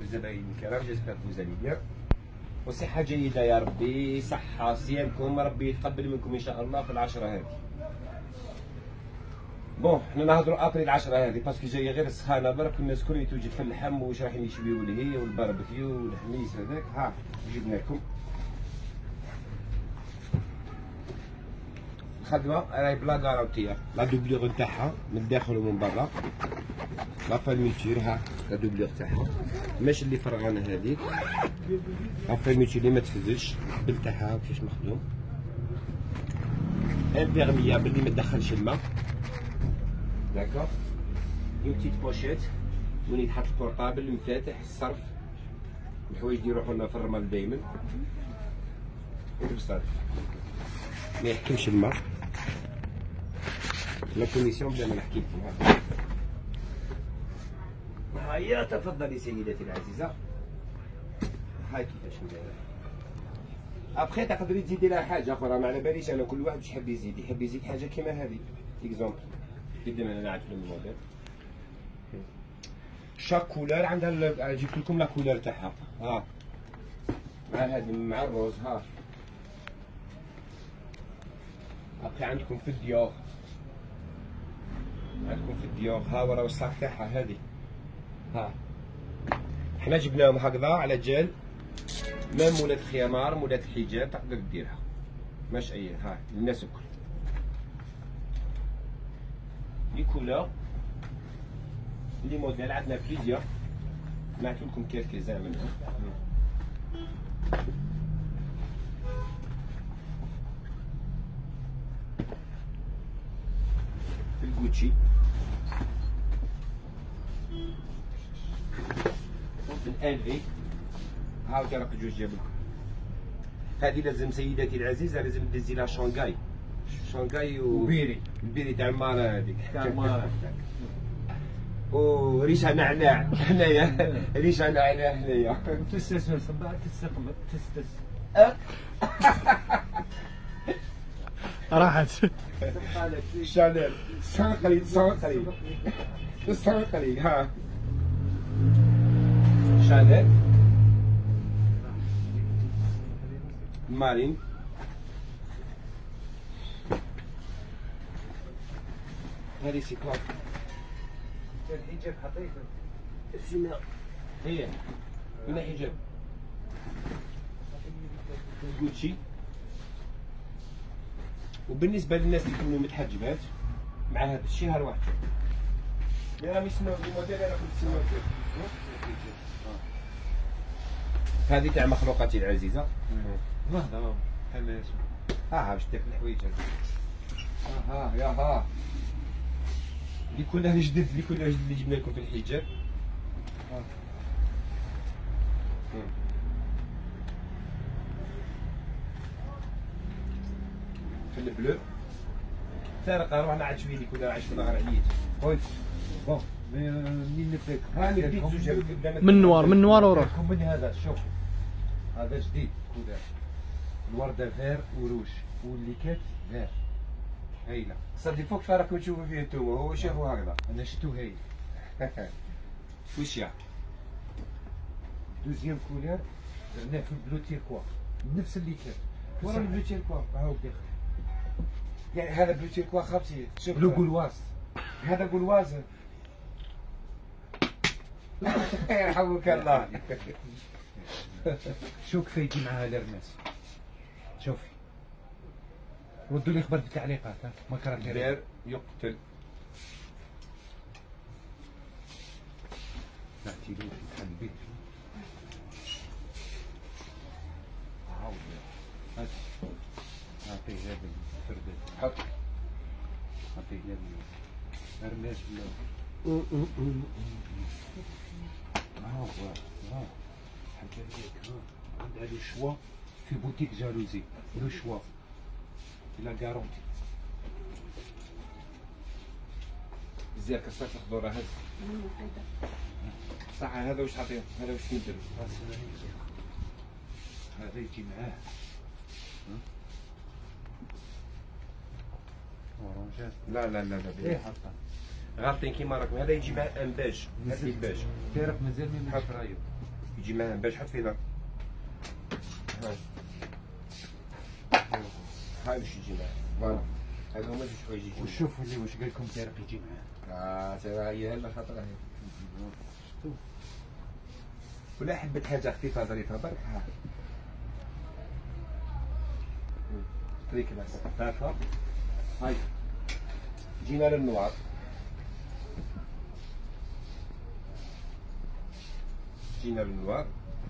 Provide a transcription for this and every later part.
الزباين الكرام، جيسبر فوز allez bien. وصحة جيدة يا ربي، صحة صيامكم، ربي يتقبل منكم إن شاء الله في العشرة هذه. بون حنا نهضروا ابري العشرة هذه باسكو جاية غير السخانة برك، الناس كل توجد في اللحم واش رايحين يشبيو لهي والباربيكيو والحميس هذاك. ها جبنا لكم الخدمة راهي بلا كارونتيا، لا دوبليغ نتاعها من الداخل ومن برا، لا فالميتور ها لا دوبليغ تاعها ماشي اللي فرغانة هذيك، لا فالميتور اللي ما تفزش البل تاعها كيفاش مخدوم، امبيرميابل اللي ما تدخلش الماء، داكوغ، اون بتيت بوشيت وين يتحط البورطابل المفاتح الصرف الحوايج اللي يروحوا لنا في الرمل دايما، وبصافي ما يحكمش الماء، لا كوميسيون بلا ما نحكي لكم. هيا تفضلي سيدتي العزيزة، هاي كيفاش نديرها. ابخي تقدري تزيدي لها حاجة أخرى، ما على باليش أنا، كل واحد واش يحب يزيد، يحب يزيد حاجة كيما هذه، إكزومبل، قدام أنا نعرف الموديل. شاك كولور عندها جبت لكم لا كولور تاعها، ها مع هذه مع الروز، ها ابخي عندكم في الديور، عندكم في الديور ها ورا الصاك تاعها هذه، ها حنا جبناهم هكذا على جال، مام مولات الخيامار مولات الحجاب تقدر ديرها ماش اي، ها للناس الكل لي كولور لي موديل عندنا بليزيور، نعطي لكم كالكيزان منهم. في الكوتشي الالفي، هاو راه جوج جاب لكم. هذه لازم سيدتي العزيزه لازم تدزي لها شونغاي، شونغاي وبيري، البيري تاع المارا هذيك تاع المارا، وريشه نعناع هنايا، ريشه نعناع هنايا. تستسمر صباح تستقبل تستس راحت شانيل سانقلي سانقلي سانقلي، ها شانيل مارين، هذه سيكوات الحجاب حطيته السيناء هي من حجاب جوتشي. وبالنسبه للناس اللي يكونوا متحجبات مع هذا الشيء ها واحد اللي راهم يسمعوا في الموديل، انا كنت سمعت هذه تاع مخلوقاتي العزيزه. لحظه حماس ها باش تاكل الحوايج ها يا ها اللي كلها جدد، اللي كلها جدد اللي جبنا لكم في الحجاب. في البلو فارقه، روحنا عاد شويه اللي كلها عايش في النهار عييت. خويا بون منين نبداك؟ ها نديك زوج من نوار من نوار وروح. من هذا شوف هذا جديد كولار، الورده فير وروج واللي كات فير هايله. صدي فوق فراكم تشوفوا فيه انتوما، هو شافوا هكذا. انا شفتو هايل. وش يا دوزيام كولار درناه في البلو تيركوا نفس اللي كان ورا البلو تيركوا، هاو داخل. يعني هذا بلو تيركوا خبتي شوف بلو قلواز، هذا قلواز. يرحمك الله. شوف كيف يجي معها الارماس. شوفي ردوا لي خبر في التعليقات، ما كرهت دير يقتل. نعطي له بحال البيت. هات نعطيه هذا الفردات، حط نعطيه هذا الارماس ولا ها هو حتى هيك عندها لو شوا في بوتيك جالوزي، لو شوا لا غارونتي. زير كسرت الخضره هذه صح. هذا واش تعطيه؟ هذا واش ندير؟ هذا يجي معاه اورانجات. لا لا لا لا ايه حطها غالطين كيما راكم. هذا يجي مع امباج، هذا الباج تعرف مازال ما رايو. يجي معاه باش حط فينا. هاي باش يجي معاه. فوالا هذا هما جوج حوايج يجي. وشوف اللي واش قال لكم تارق يجي معاه. ترى هي هلا خاطرها هي. ولا حبت حاجه خفيفه ظريفه برك ها. تريك بس خفافه. هاي جينا للنوار. جينا للنوار.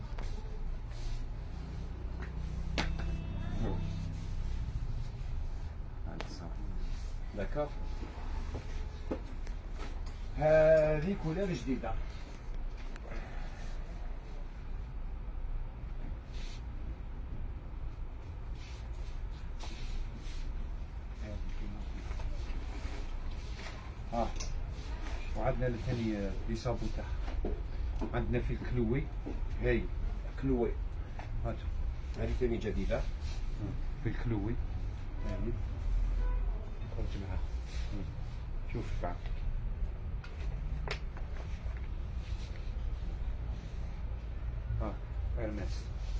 داكور. هذه كولور جديده. وعندنا ثاني لي صابو تاعها. عندنا في الكلوي هاي كلوي. هاتو هذه ثاني جديده. في الكلوي هاي خرج معها. شوف بعد ارمس.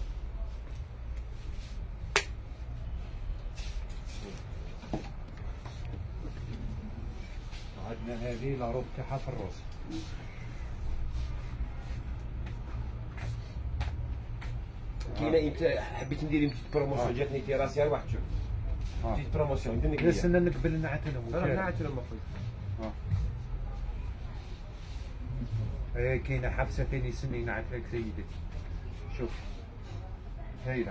عندنا هذه لا روب تاعها في الروس. كاينه امتى حبيت ندير بروموسيون جاتني في راسي واحد شوف. جيت بروموسيون ندير لك لا استنى نقبل نعتلهم. انا نعتلهم اخويا. كاينه حفصه ثاني سني نعتلك سيدتي. شوف هايله.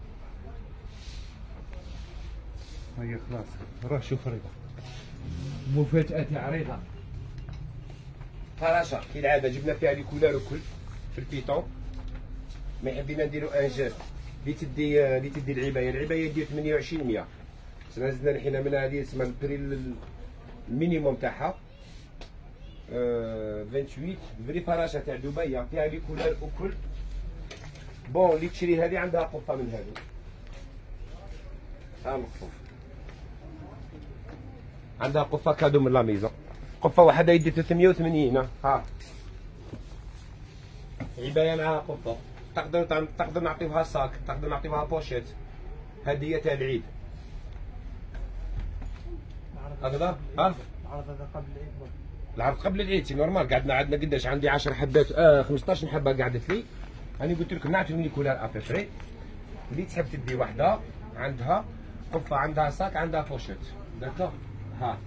هي خلاص روح شوف رضا. مفاجأة عريضة. فراشة كالعادة جبنا فيها لي كولار وكل في البيتون. ما حبينا نديرو ان جيست اللي تدي العباية ديال 28 100. زدنا الحين من هذه اسمها البري المينيموم تاعها 28 فري فراشة تاع دبي فيها لي كولار وكل. بون اللي تشري هذه عندها قفة من هذه. ها القفوف عندها قفة كادو من لا ميزون. قفة واحدة يدي 380. ها عباية معها قفة. تقدر نعطيوها صاك، تقدر نعطيوها بوشيت. هدية تاع العيد. هكذا ها؟ العرض هذا قبل العيد. العرض قبل العيد سي نورمال. قعدنا قداش عندي 10 حبات 15 حبة قعدت لي. راني قلت لكم نعطيو لي كولار ابيفري. اللي تحب تدي وحدة عندها قفة عندها صاك عندها بوشيت. داكور. ها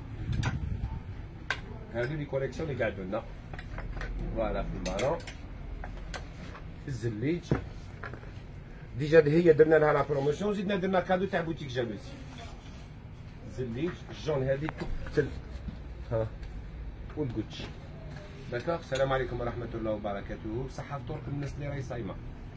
هذو لي كوليكسيون اللي قعدوا لنا. فوالا في المارون في الزليج. ديجا هي درنا لها لا بروموسيون. زدنا درنا كادو تاع بوتيك جالوزي. الزليج الجون هذيك التلف. ها والكوتشي. داكوغ. السلام عليكم ورحمة الله وبركاته. بصحة فطوركم الناس اللي راهي صايمة.